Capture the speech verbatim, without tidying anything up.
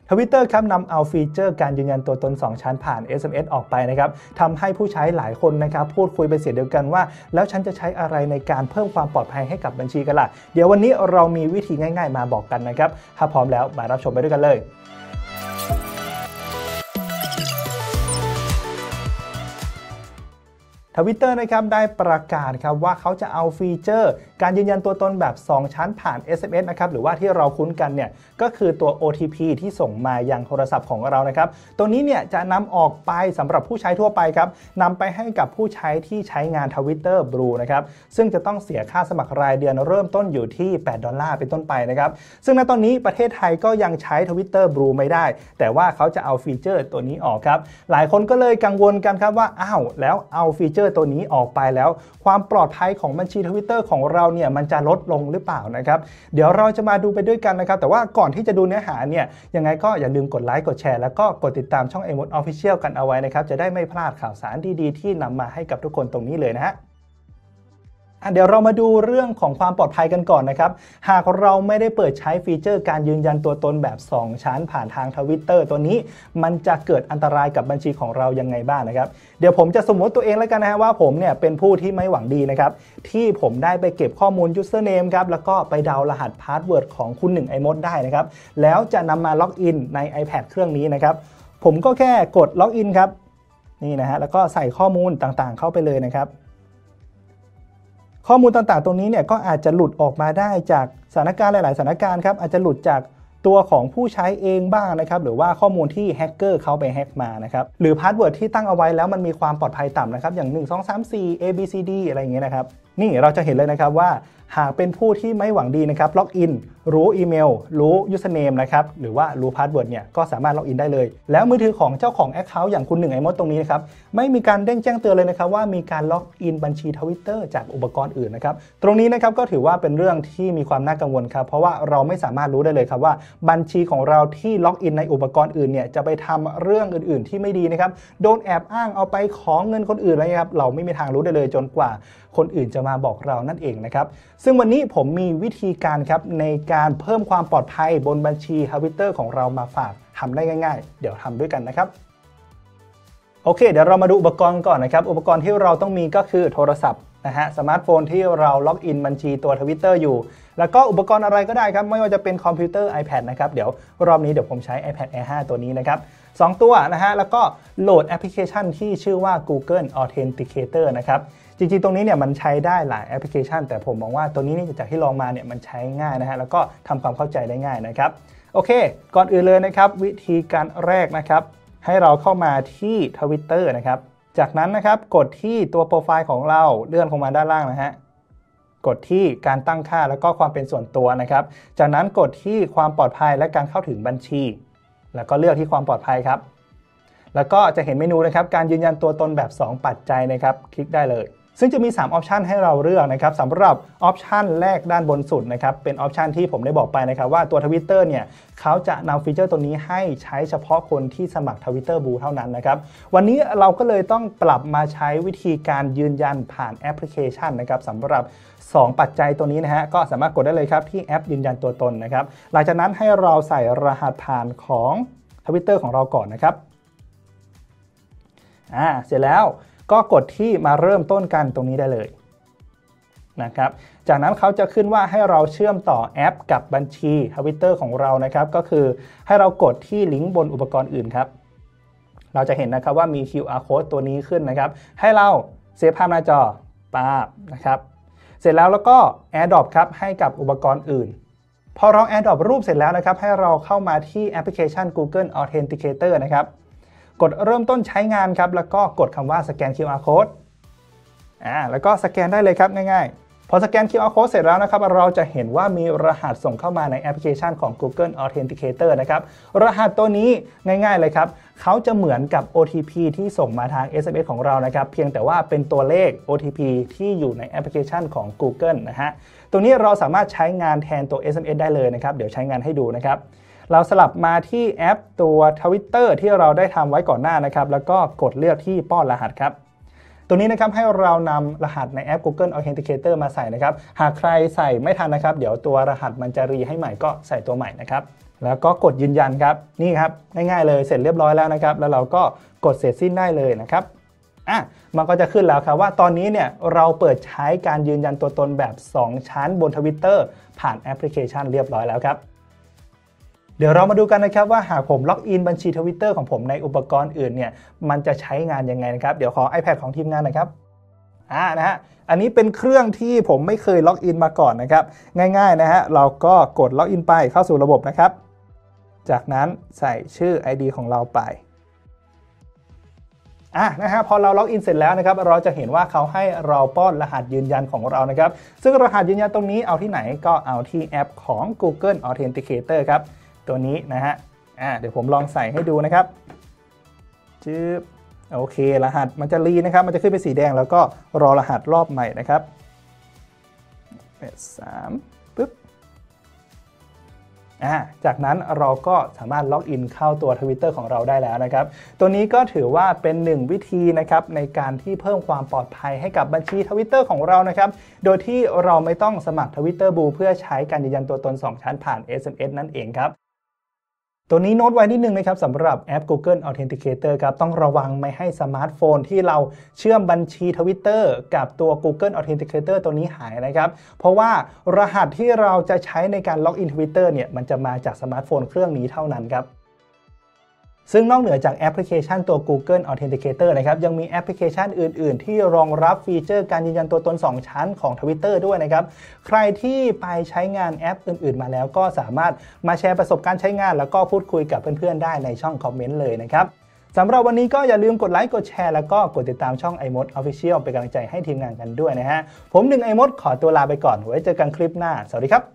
Twitter ครับนำเอาฟีเจอร์การยืนยันตัวตนสองชั้นผ่าน เอส เอ็ม เอส ออกไปนะครับทำให้ผู้ใช้หลายคนนะครับพูดคุยเป็นเสียงเดียวกันว่าแล้วฉันจะใช้อะไรในการเพิ่มความปลอดภัยให้กับบัญชีกันล่ะเดี๋ยววันนี้เรามีวิธีง่ายๆมาบอกกันนะครับถ้าพร้อมแล้วมารับชมไปด้วยกันเลยTwitter นะครับได้ประกาศครับว่าเขาจะเอาฟีเจอร์การยืนยันตัวตนแบบสองชั้นผ่าน เอส เอ็ม เอส นะครับหรือว่าที่เราคุ้นกันเนี่ยก็คือตัว โอ ที พี ที่ส่งมายังโทรศัพท์ของเรานะครับตัวนี้เนี่ยจะนำออกไปสำหรับผู้ใช้ทั่วไปครับนำไปให้กับผู้ใช้ที่ใช้งาน Twitter Blue นะครับซึ่งจะต้องเสียค่าสมัครรายเดือนเริ่มต้นอยู่ที่แปดดอลลาร์เป็นต้นไปนะครับซึ่งณตอนนี้ประเทศไทยก็ยังใช้ Twitter Blue ไม่ได้แต่ว่าเขาจะเอาฟีเจอร์ตัวนี้ออกครับหลายคนก็เลยกังวลกันครับว่าอ้าวแล้วเอาฟีเจอร์ตัวนี้ออกไปแล้วความปลอดภัยของบัญชี Twitter ของเราเนี่ยมันจะลดลงหรือเปล่านะครับเดี๋ยวเราจะมาดูไปด้วยกันนะครับแต่ว่าก่อนที่จะดูเนื้อหาเนี่ยยังไงก็อย่าลืมกดไลค์กดแชร์แล้วก็กดติดตามช่อง iMode Official กันเอาไว้นะครับจะได้ไม่พลาดข่าวสารดีๆที่นำมาให้กับทุกคนตรงนี้เลยนะฮะเดี๋ยวเรามาดูเรื่องของความปลอดภัยกันก่อนนะครับหากเราไม่ได้เปิดใช้ฟีเจอร์การยืนยันตัวตนแบบสองชั้นผ่านทาง Twitter ตัวนี้มันจะเกิดอันตรายกับบัญชีของเรายังไงบ้าง นะครับเดี๋ยวผมจะสมมติตัวเองแล้วกันนะฮะว่าผมเนี่ยเป็นผู้ที่ไม่หวังดีนะครับที่ผมได้ไปเก็บข้อมูล username ครับแล้วก็ไปเดารหัสพาสเวิร์ดของคุณหนึ่ง iMode ได้นะครับแล้วจะนำมาล็อกอินใน iPad เครื่องนี้นะครับผมก็แค่กดล็อกอินครับนี่นะฮะแล้วก็ใส่ข้อมูลต่างๆเข้าไปเลยนะครับข้อมูลต่างๆตรงนี้เนี่ยก็อาจจะหลุดออกมาได้จากสถานการณ์หลายๆสถานการณ์ครับอาจจะหลุดจากตัวของผู้ใช้เองบ้างนะครับหรือว่าข้อมูลที่แฮกเกอร์เขาไปแฮกมานะครับหรือพาสเวิร์ดที่ตั้งเอาไว้แล้วมันมีความปลอดภัยต่ำนะครับอย่างหนึ่ง สอง สาม สี่ A B C D อะไรอย่างเงี้ยนะครับนี่เราจะเห็นเลยนะครับว่าหากเป็นผู้ที่ไม่หวังดีนะครับล็อกอินรู้อีเมลรู้ username นะครับหรือว่ารู้พาสเวิร์ดเนี่ยก็สามารถล็อกอินได้เลยแล้วมือถือของเจ้าของ Account อย่างคุณหนึ่ง iMode ตรงนี้นะครับไม่มีการเด้งแจ้งเตือนเลยนะครับว่ามีการล็อกอินบัญชี Twitter จากอุปกรณ์อื่นนะครับตรงนี้นะครับก็ถือว่าเป็นเรื่องที่มีความน่ากังวลครับเพราะว่าเราไม่สามารถรู้ได้เลยครับว่าบัญชีของเราที่ล็อกอินในอุปกรณ์อื่นเนี่ยจะไปทำเรื่องอื่นๆที่ไม่ดีนะครับโดนแอบอ้างเอาไปของเงินคนอื่นอะไรครับเราไม่มีทางรู้ได้เลยจนกว่าคนอื่นจะมาบอกเรานั่นเองนะครับซึ่งวันนี้ผมมีวิธีการครับในการเพิ่มความปลอดภัยบนบัญชี Twitter ของเรามาฝากทำได้ง่ายๆเดี๋ยวทำด้วยกันนะครับโอเคเดี๋ยวเรามาดูอุปกรณ์ก่อนนะครับอุปกรณ์ที่เราต้องมีก็คือโทรศัพท์นะฮะสมาร์ทโฟนที่เราล็อกอินบัญชีตัว Twitter อยู่แล้วก็อุปกรณ์อะไรก็ได้ครับไม่ว่าจะเป็นคอมพิวเตอร์ iPad นะครับเดี๋ยวรอบนี้เดี๋ยวผมใช้ iPad Air ห้า ตัวนี้นะครับสองตัวนะฮะแล้วก็โหลดแอปพลิเคชันที่ชื่อว่า Google Authenticator นะครับจริงๆตรงนี้เนี่ยมันใช้ได้หลายแอปพลิเคชันแต่ผมมองว่าตัวนี้นี่จากที่ลองมาเนี่ยมันใช้ง่ายนะฮะแล้วก็ทำความเข้าใจได้ง่ายนะครับโอเคก่อนอื่นเลยนะครับวิธีการแรกนะครับให้เราเข้ามาที่ Twitter นะครับจากนั้นนะครับกดที่ตัวโปรไฟล์ของเราเลื่อนลงมาด้านล่างนะฮะกดที่การตั้งค่าแล้วก็ความเป็นส่วนตัวนะครับจากนั้นกดที่ความปลอดภัยและการเข้าถึงบัญชีแล้วก็เลือกที่ความปลอดภัยครับแล้วก็จะเห็นเมนูนะครับการยืนยันตัวตนแบบสองปัจจัยนะครับคลิกได้เลยซึ่งจะมีสามออปชันให้เราเลือกนะครับสำหรับออปชันแรกด้านบนสุดนะครับเป็นออปชันที่ผมได้บอกไปนะครับว่าตัว Twitter เนี่ยเขาจะนำฟีเจอร์ตัวนี้ให้ใช้เฉพาะคนที่สมัคร Twitter Blue เท่านั้นนะครับวันนี้เราก็เลยต้องปรับมาใช้วิธีการยืนยันผ่านแอปพลิเคชันนะครับสำหรับสองปัจจัยตัวนี้นะฮะก็สามารถกดได้เลยครับที่แอปยืนยันตัวตนนะครับหลังจากนั้นให้เราใส่รหัสผ่านของ Twitter ของเราก่อนนะครับอ่าเสร็จแล้วก็กดที่มาเริ่มต้นกันตรงนี้ได้เลยนะครับจากนั้นเขาจะขึ้นว่าให้เราเชื่อมต่อแอปกับบัญชี Twitter ของเรานะครับก็คือให้เรากดที่ลิงก์บนอุปกรณ์อื่นครับเราจะเห็นนะครับว่ามี คิว อาร์ Code ตัวนี้ขึ้นนะครับให้เราเซฟภาพหน้าจอป๊าบนะครับเสร็จแล้วแล้วก็ AirDrop ครับให้กับอุปกรณ์อื่นพอเรา AirDrop รูปเสร็จแล้วนะครับให้เราเข้ามาที่แอปพลิเคชัน Google Authenticator นะครับกดเริ่มต้นใช้งานครับแล้วก็กดคำว่าสแกน คิว อาร์ Code อ่าแล้วก็สแกนได้เลยครับง่ายๆพอสแกน คิว อาร์ Code เสร็จแล้วนะครับเราจะเห็นว่ามีรหัสส่งเข้ามาในแอปพลิเคชันของ Google Authenticator นะครับรหัสตัวนี้ง่ายๆเลยครับเขาจะเหมือนกับ โอ ที พี ที่ส่งมาทาง เอส เอ็ม เอส ของเรานะครับเพียงแต่ว่าเป็นตัวเลข โอ ที พี ที่อยู่ในแอปพลิเคชันของ Google นะฮะตัวนี้เราสามารถใช้งานแทนตัว เอส เอ็ม เอส ได้เลยนะครับเดี๋ยวใช้งานให้ดูนะครับเราสลับมาที่แอปตัว Twitter ที่เราได้ทำไว้ก่อนหน้านะครับแล้วก็กดเลือกที่ป้อนรหัสครับตัวนี้นะครับให้เรานำรหัสในแอป Google Authenticator มาใส่นะครับหากใครใส่ไม่ทันนะครับเดี๋ยวตัวรหัสมันจะรีให้ใหม่ก็ใส่ตัวใหม่นะครับแล้วก็กดยืนยันครับนี่ครับง่ายๆเลยเสร็จเรียบร้อยแล้วนะครับแล้วเราก็กดเสร็จสิ้นได้เลยนะครับอ่ะมันก็จะขึ้นแล้วครับว่าตอนนี้เนี่ยเราเปิดใช้การยืนยันตัวตนแบบสองชั้นบน Twitter ผ่านแอปพลิเคชันเรียบร้อยแล้วครับเดี๋ยวเรามาดูกันนะครับว่าหากผมล็อกอินบัญชี Twitter ของผมในอุปกรณ์อื่นเนี่ยมันจะใช้งานยังไงนะครับเดี๋ยวขอ iPad ของทีมงานหน่อยครับอ่านะฮะอันนี้เป็นเครื่องที่ผมไม่เคยล็อกอินมาก่อนนะครับง่ายๆนะฮะเราก็กดล็อกอินไปเข้าสู่ระบบนะครับจากนั้นใส่ชื่อ ไอ ดี ของเราไปอ่ะนะฮะพอเราล็อกอินเสร็จแล้วนะครับเราจะเห็นว่าเขาให้เราป้อนรหัสยืนยันของเรานะครับซึ่งรหัสยืนยันตรงนี้เอาที่ไหนก็เอาที่แอปของ Google Authenticator ครับตัวนี้นะฮะอ่ะเดี๋ยวผมลองใส่ให้ดูนะครับจึ๊บโอเครหัสมันจะรีนะครับมันจะขึ้นเป็นสีแดงแล้วก็รอรหัสรอบใหม่นะครับแปดสามปึ๊บอ่าจากนั้นเราก็สามารถล็อกอินเข้าตัว Twitter ของเราได้แล้วนะครับตัวนี้ก็ถือว่าเป็นหนึ่งวิธีนะครับในการที่เพิ่มความปลอดภัยให้กับบัญชี Twitter ของเรานะครับโดยที่เราไม่ต้องสมัคร Twitter Blue เพื่อใช้การยืนยันตัวตนสองชั้นผ่าน เอส เอ็ม เอส นั่นเองครับตัวนี้โน้ตไว้นิดนึงนะครับสำหรับแอป Google Authenticator ครับต้องระวังไม่ให้สมาร์ทโฟนที่เราเชื่อมบัญชี Twitter กับตัว Google Authenticator ตัวนี้หายนะครับเพราะว่ารหัสที่เราจะใช้ในการล็อกอิน Twitter เนี่ยมันจะมาจากสมาร์ทโฟนเครื่องนี้เท่านั้นครับซึ่งนอกเหนือจากแอปพลิเคชันตัว Google Authenticator นะครับยังมีแอปพลิเคชันอื่นๆที่รองรับฟีเจอร์การยืนยันตัวตนสองชั้นของ Twitter ด้วยนะครับใครที่ไปใช้งานแอปอื่นๆมาแล้วก็สามารถมาแชร์ประสบการณ์ใช้งานแล้วก็พูดคุยกับเพื่อนๆได้ในช่องคอมเมนต์เลยนะครับสำหรับวันนี้ก็อย่าลืมกดไลค์กดแชร์แล้วก็กดติดตามช่อง iMod Official เป็นกำลังใจให้ทีมงานกันด้วยนะฮะผมหนึ่ง iMod ขอตัวลาไปก่อนไว้เจอกันคลิปหน้าสวัสดีครับ